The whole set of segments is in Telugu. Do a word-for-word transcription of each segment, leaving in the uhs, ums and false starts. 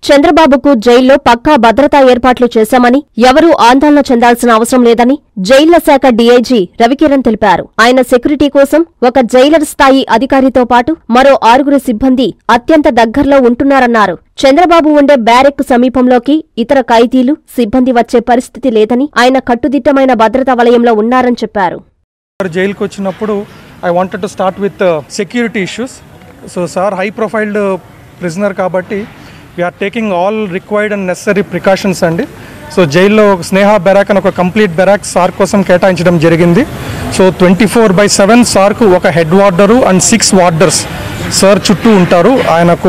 చంద్రబాబుకు జైల్లో పక్కా భద్రతా ఏర్పాట్లు చేశామని, ఎవరూ ఆందోళన చెందాల్సిన అవసరం లేదని జైళ్ల శాఖ డీఐజీ రవికిరణ్ తెలిపారు. ఆయన సెక్యూరిటీ కోసం ఒక జైలర్ స్థాయి అధికారితో పాటు మరో ఆరుగురు సిబ్బంది అత్యంత దగ్గర్లో ఉంటున్నారన్నారు. చంద్రబాబు ఉండే బ్యారెక్ సమీపంలోకి ఇతర ఖైదీలు, సిబ్బంది వచ్చే పరిస్థితి లేదని, ఆయన కట్టుదిట్టమైన భద్రతా వలయంలో ఉన్నారని చెప్పారు. జైలుకు వచ్చినప్పుడు I wanted to start with security issues. So sir high profiled prisoner కాబట్టి we are taking all required and necessary precautions అండి. సో జైల్లో స్నేహ బెరాక్ అని ఒక కంప్లీట్ బెరాక్ సార్ కోసం కేటాయించడం జరిగింది. So twenty four by seven సార్కు ఒక head warder and six warders sir చుట్టూ ఉంటారు. ఆయనకు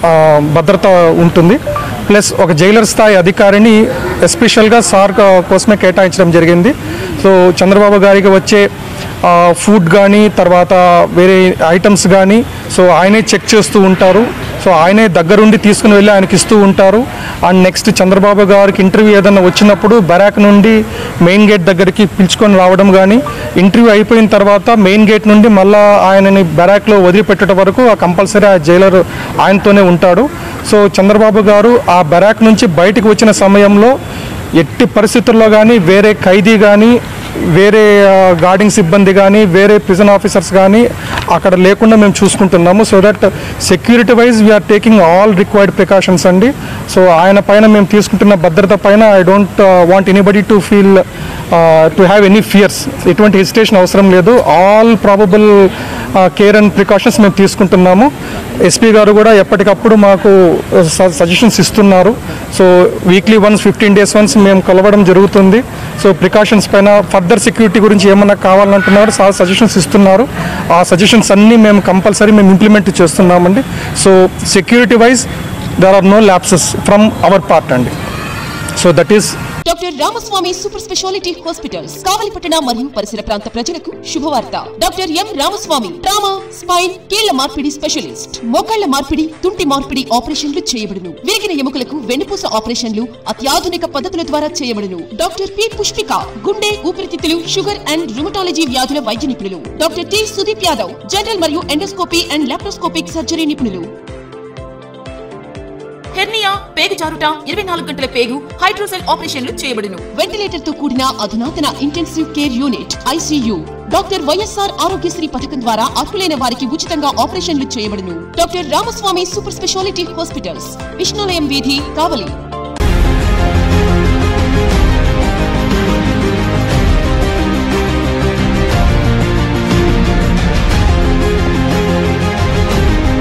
భద్రత ఉంటుంది. ప్లస్ ఒక జైలర్ స్థాయి అధికారిని ఎస్పెషల్గా సార్ కోసమే కేటాయించడం జరిగింది. సో చంద్రబాబు గారికి వచ్చే ఫుడ్ కానీ తర్వాత వేరే ఐటమ్స్ కానీ సో ఆయనే చెక్ చేస్తూ ఉంటారు. సో ఆయనే దగ్గరుండి తీసుకుని వెళ్ళి ఆయనకి ఇస్తూ ఉంటారు. అండ్ నెక్స్ట్ చంద్రబాబు గారికి ఇంటర్వ్యూ ఏదైనా వచ్చినప్పుడు బరాక్ నుండి మెయిన్ గేట్ దగ్గరికి పిలుచుకొని రావడం కానీ, ఇంటర్వ్యూ అయిపోయిన తర్వాత మెయిన్ గేట్ నుండి మళ్ళీ ఆయనని బరాక్లో వదిలిపెట్టడం వరకు ఆ కంపల్సరీ ఆ జైలర్ ఆయనతోనే ఉంటాడు. సో చంద్రబాబు గారు ఆ బరాక్ నుంచి బయటకు వచ్చిన సమయంలో ఎట్టి పరిస్థితుల్లో కానీ వేరే ఖైదీ కానీ, వేరే గార్డింగ్ సిబ్బంది కానీ, వేరే ప్రిజన్ ఆఫీసర్స్ కానీ అక్కడ లేకుండా మేము చూసుకుంటున్నాము. So that security wise we are taking all required precautions అండి. సో ఆయన పైన మేము తీసుకుంటున్న భద్రత పైన I don't want anybody to feel to have any fears. ఎటువంటి హెసిటేషన్ అవసరం లేదు. All probable care and precautions మేము తీసుకుంటున్నాము. ఎస్పీ గారు కూడా ఎప్పటికప్పుడు మాకు సజెషన్స్ ఇస్తున్నారు. So weekly once, fifteen days once మేము కలవడం జరుగుతుంది. సో ప్రికాషన్స్ పైన ఫర్దర్ సెక్యూరిటీ గురించి ఏమన్నా కావాలంటున్నారు, సార్ సజెషన్స్ ఇస్తున్నారు. ఆ సజెషన్స్ అన్నీ మేము కంపల్సరీ మేము ఇంప్లిమెంట్ చేస్తున్నామండి. So security wise there are no lapses from our part అండి. So that is doctor Ramaswamy super speciality hospitals, కావలిపట్టణ మరియు పరిసర ప్రాంత ప్రజలకు శుభవార్త. Doctor M Ramaswamy trauma, spine, కీళ్ల మార్పిడి స్పెషలిస్ట్. మోకాళ్ల మార్పిడి, తుంటి మార్పిడి ఆపరేషన్లు చేయబడును. విరిగిన ఎముకలకు వెన్నుపూస ఆపరేషన్లు అత్యాధునిక పద్ధతుల ద్వారా చేయబడును. డాక్టర్ పి పుష్పిక గుండె, ఊపిరితిత్తులు, షుగర్ అండ్ రుమటాలజీ వ్యాధుల వైద్య నిపుణులు. Doctor T Sudeep Yadav general మరియు ఎండోస్కోపీ అండ్ లాప్రోస్కోపిక్ సర్జరీ నిపుణులు. హెర్నియా, పేగు జారుట, ఇరవై నాలుగు గంటల పేగు, హైడ్రోసెల్ ఆపరేషన్లు చేయబడును. వెంటిలేటర్ తో కూడిన అధునాతన intensive care unit ICU. Doctor YSR Aarogyasri పథకం ద్వారా అర్హులైన వారికి ఉచితంగా ఆపరేషన్లు చేయబడును. Doctor Ramaswamy super speciality hospitals, Vishnulayam వీధి, కావలి.